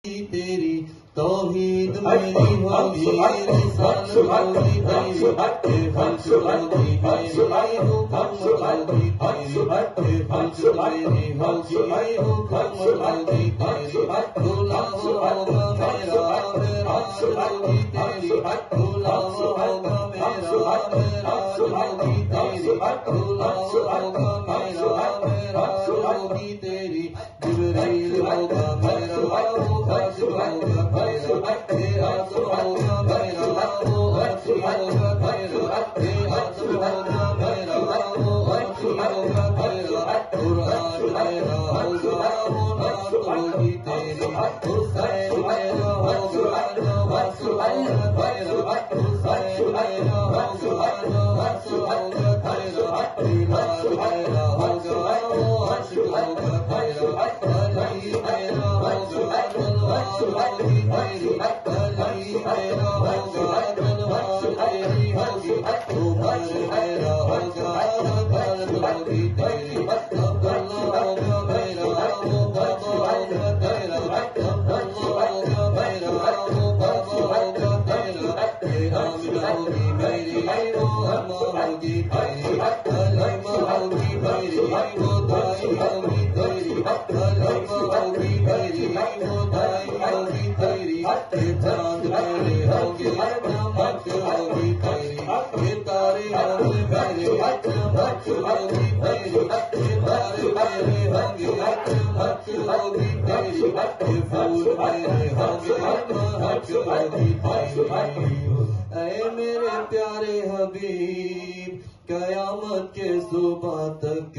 तेरी तौहीद मेरी होगी, रिसालत होगी तेरी, खल्क़ होगी मेरी, हुक्म होगी तेरी, खल्क़ मेरी होगी, हुक्म होगी तेरी, गुलाम होगा मेरा, मेराज होगी तेरी, गुलाम होगा मेरा, मेराज होगी तेरी, गुलाम होगा मेरा, मेराज होगी तेरी, जिब्रील होगा मेरा, वो अर्श होगा मेरा, तेराज होगा मेरा, वो अर्श होगा मेरा, तेराज होगा मेरा, वो अर्श होगा मेरा, कुरान मेरा होगा, वो नात होगी तेरी, हुसैन मेरा होगा, नवाज़ होगा तेरा, हुसैन मेरा होगा, नवाज़ होगा तेरा, बिलाल मेरा होगा, वो अर्श होगा तेरा, अली मेरा होगा, तलवार होगी तेरी, अली मेरा होगा, तलवार तेरी होगी, उमर मेरा होगा, दर्द होगी तेरी, अब्दुल्लाह होगा मेरा, वो बाबा होगा तेरा, अब्दुल्लाह होगा मेरा, वो बाबा होगा तेरा, आमिना होगी मेरी, वो अम्मा होगी तेरी, हलीमा होगी मेरी, वो दाई होगी तेरी, हलीमा होगी मेरी, वो दाई होगी तेरी, चांद मेरे होंगे, चमक होगी तेरी, तारे होंगे मेरे, चमक होगी तेरी, तारे मेरे होंगे, चमक होगी तेरी, फूल मेरे होंगे, महक होगी तेरी। ऐ मेरे प्यारे हबीब, क़यामत के सुबह तक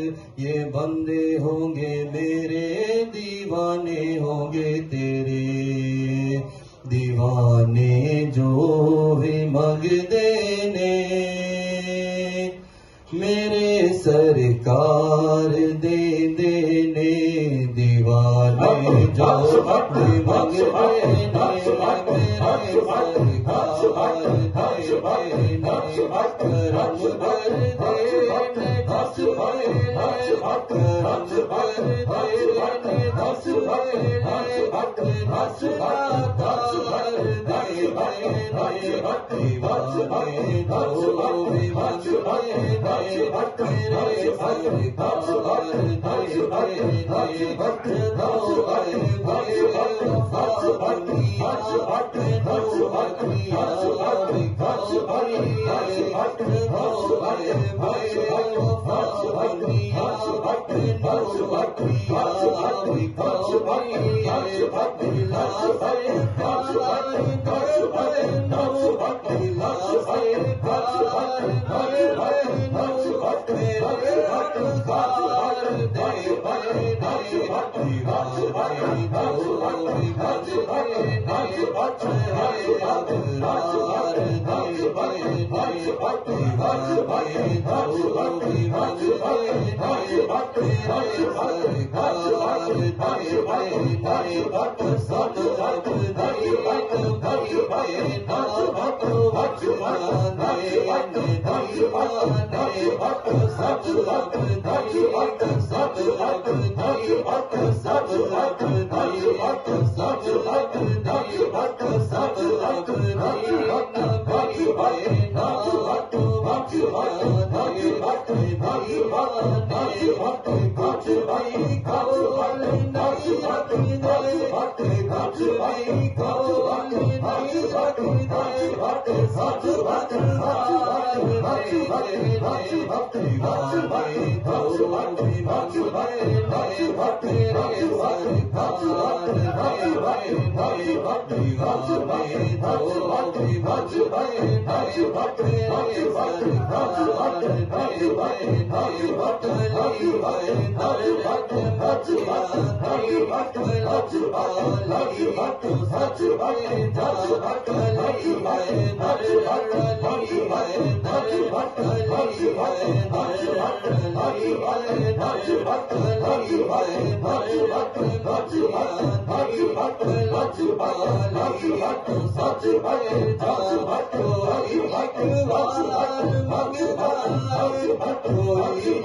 ये बंदे होंगे मेरे, दीवाने होंगे तेरे, दीवाने जो भी मग देने, मेरे सरकार दे देने, दीवाने जो भी मग देने, मेरे सरकार दे देने, करम कर देने, दस महीने, करम कर देने, दस महीने, दस आकार दे देने, दीवाने जो भी मग देने, मेरे सरकार दे देने, वक्त दो आए मेरे वफा बनिया, वक्त दो बनिया, वक्त दो आए मेरे वफा बनिया, वक्त दो बनिया,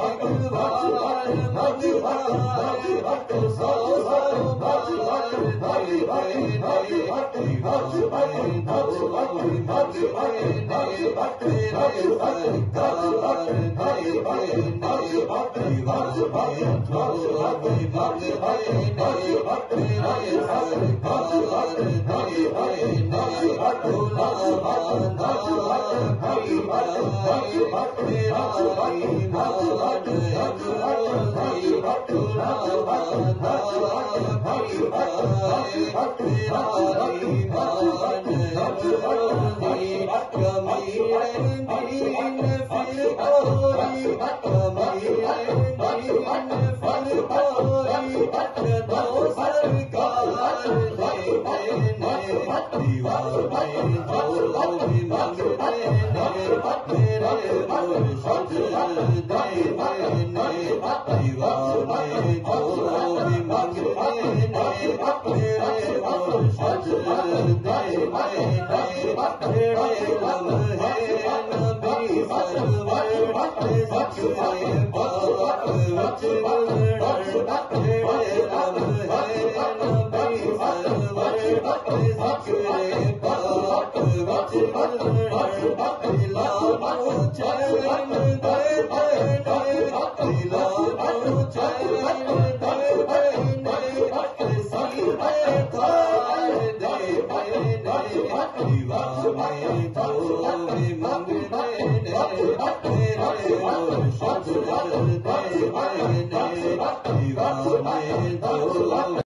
Diva